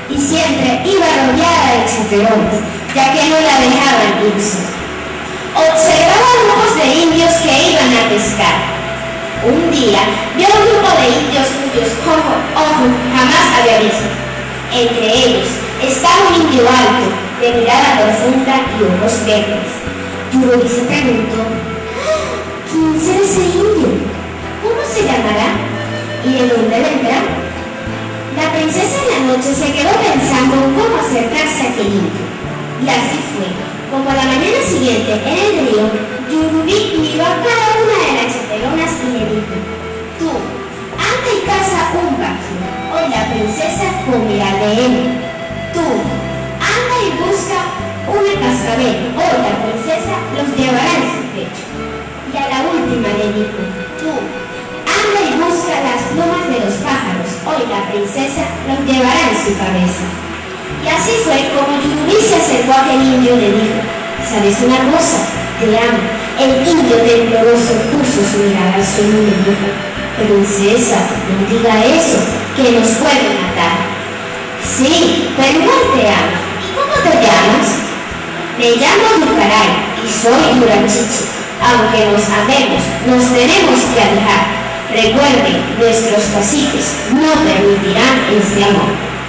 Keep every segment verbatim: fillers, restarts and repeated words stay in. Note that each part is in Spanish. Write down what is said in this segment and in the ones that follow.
y siempre iba rodeada de chaperones, ya que no la dejaban irse. Observaba grupos de indios que iban a pescar. Un día vio un grupo de indios cuyos ojos jamás había visto. Entre ellos estaba un indio alto, de mirada profunda y ojos verdes. Yurubí se preguntó: ¿quién será ese indio? ¿Cómo se llamará? ¿Y de dónde vendrá? La princesa en la noche se quedó pensando cómo acercarse a aquel indio. Y así fue, como a la mañana siguiente en el río, Yurubí miró a cada una de las chaperonas y le dijo: tú, anda y caza un pájaro, hoy la princesa comerá de él. Tú, anda y busca una cascabel, hoy la princesa los llevará en su pecho. Y a la última le dijo: tú, anda y busca las plumas de los pájaros, hoy la princesa los llevará en su cabeza. Y así fue como Yurubí se acercó a aquel indio y le dijo: ¿sabes una cosa? Te amo. El indio tembloroso puso su mirada al suelo y le dijo: princesa, no diga eso, que nos pueden matar. Sí, pero igual te amo. ¿Y cómo te llamas? Me llamo Yucaray y soy Yurachichi. Aunque nos amemos, nos tenemos que alejar. Recuerden, nuestros caciques no permitirán este amor.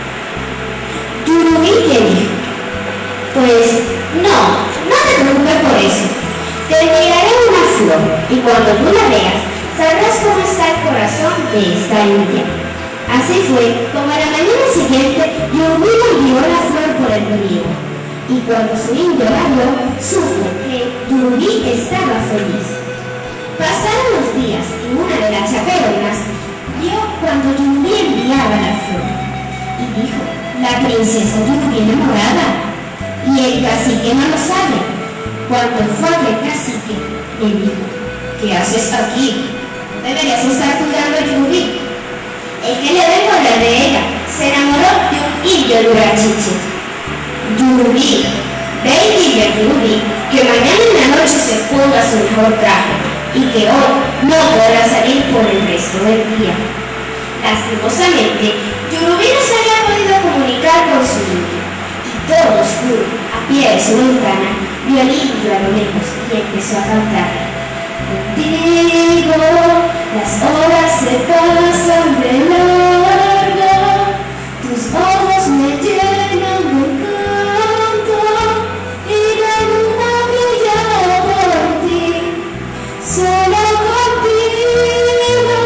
Yurubí le dijo: pues no, no te preocupes por eso. Te entregaré una flor y cuando tú la veas, sabrás cómo está el corazón de esta india. Así fue como a la mañana siguiente Yurubí envió la flor por el río. Y cuando su indio la vio, supo que Yurubí estaba feliz. Pasaron los días y una de las chaperonas vio cuando Yurubí enviaba la flor y dijo: la princesa Yurubí enamorada, y el cacique no lo sabe. Cuando fue el cacique, le dijo: ¿qué haces aquí? Deberías estar cuidando a Yurubí. El que le vengo a hablar de ella se enamoró de un indio Yurachichi. Yurubí, ve y dile a Yurubí que mañana en la noche se ponga su mejor traje y que hoy no podrá salir por el resto del día. Lastimosamente, Yurubí no se había podido comunicar con su indio, y todo oscuro, a pie de su ventana, vio al indio a lo lejos y empezó a cantar: contigo las horas se pasan de largo, tus ojos me llenan de canto y la luna brilla por ti, solo contigo.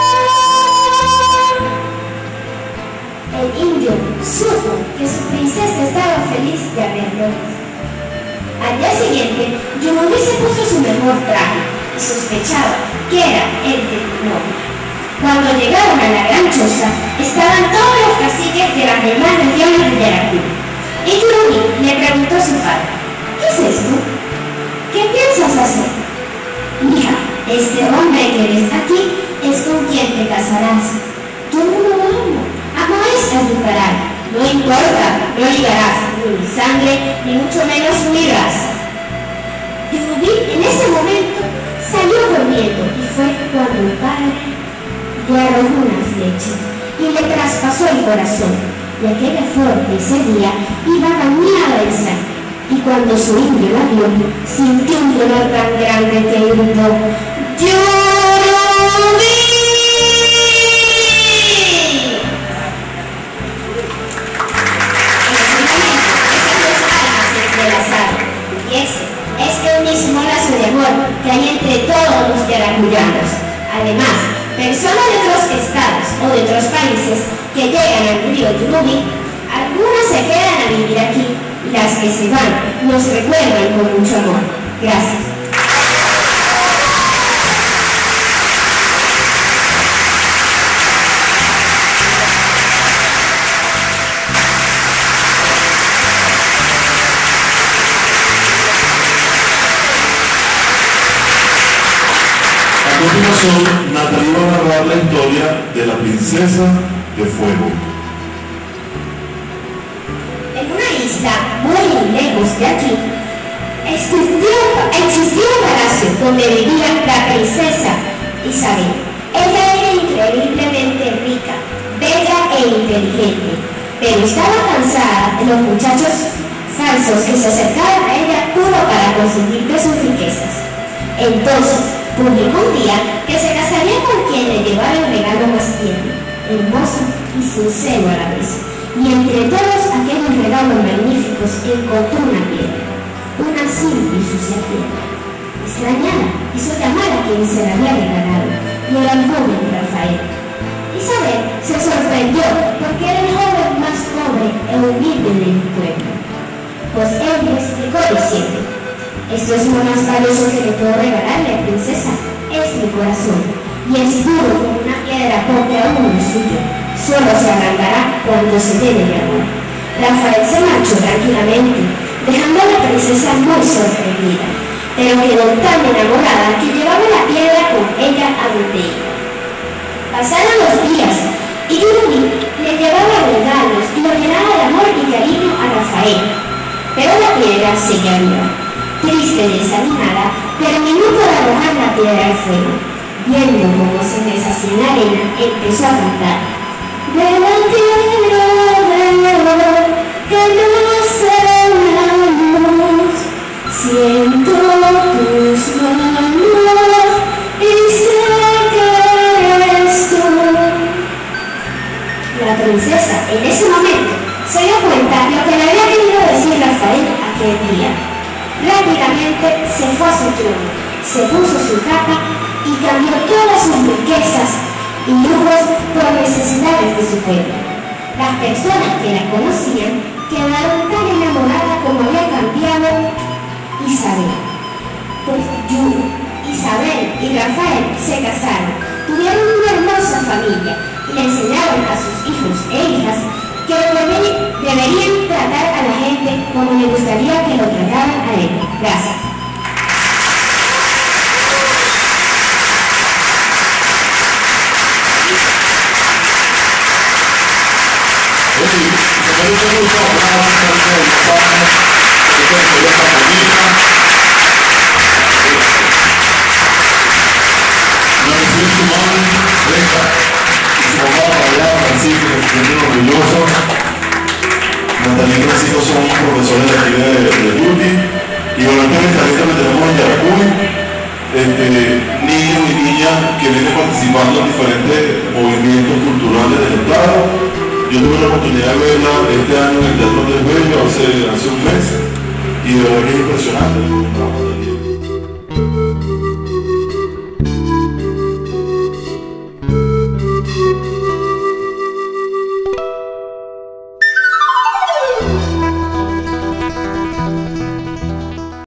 El indio supo que su princesa estaba feliz de haberlo visto. Al día siguiente, Yurubí se puso su mejor traje y sospechaba que era el de novio. Cuando llegaron a la gran choza, estaban todos los caciques de las demás regiones de Veracruz. Y Yurubí le preguntó a su padre: ¿qué es esto? ¿Qué piensas hacer? Hija, este hombre que ves aquí es con quien te casarás. Yo no lo amo, amo a esta Yucaray. No importa, no ligarás ni mi sangre, ni mucho menos mi raza. Yurubí en ese momento salió corriendo y fue cuando el padre le arrojó una flecha y le traspasó el corazón, y aquella flor de ese día iba bañada en sangre. Y cuando su indio la vio, sintió un dolor tan grande que gritó: ¡Yurubí! Y ese es el mismo lazo de amor que hay entre todos los yaracuyanos. Además, personas de otros estados o de otros países que llegan al río Yurubí, algunas se quedan a vivir aquí y las que se van nos recuerdan con mucho amor. Gracias. A continuación, Natalie va a narrar la historia de la princesa de fuego. En una isla muy lejos de aquí, existió, existió un palacio donde vivía la princesa Isabel. Ella era increíblemente rica, bella e inteligente. pero estaba cansada de los muchachos falsos que se acercaban a ella puro para conseguir de sus riquezas. Entonces publicó un día que se casaría con quien le llevara el regalo más tierno, hermoso y sincero a la vez. Y entre todos aquellos regalos magníficos encontró una piedra, una simple y sucia piedra. Extrañada, hizo llamar a quien se la había regalado, y era el joven Rafael. Isabel se sorprendió porque era el joven más pobre e humilde del pueblo, pues él le explicó diciendo: esto es lo más valioso que le puedo regalarle, princesa, es mi corazón, y es duro como una piedra porque aún no es suyo, solo se ablandará cuando se dé de amor. Rafael se marchó tranquilamente, dejando a la princesa muy sorprendida, pero quedó tan enamorada que llevaba la piedra con ella a donde iba. Pasaron los días y Yuri le llevaba regalos y lo llenaba de amor y cariño a Rafael, pero la piedra seguía viva. Triste y desanimada, terminó por arrojar la piedra al fuego. Viendo cómo se deshacía en la arena, empezó a cantar: de la tierra de que nace la luz, siento tus manos y sé que eres tú. La princesa, en ese momento, se dio cuenta de lo que le había querido decir Rafael aquel día. Rápidamente se fue a su trono, se puso su capa y cambió todas sus riquezas y lujos por necesidades de su pueblo. Las personas que la conocían quedaron tan enamoradas como había cambiado Isabel. Pues Yuri, Isabel y Rafael se casaron, tuvieron una hermosa familia y le enseñaron a sus hijos e hijas que deberían tratar a la gente como le gustaría que lo trataran a él. Gracias. Natalia y Francisco son profesores de aquí de, de Duty, y durante esta lista que tenemos en Yaracuy, este, niños y niñas que vienen participando en diferentes movimientos culturales del Estado. Yo tuve la oportunidad de verla este año en el Teatro del Bello hace, hace un mes, y de verdad que es impresionante.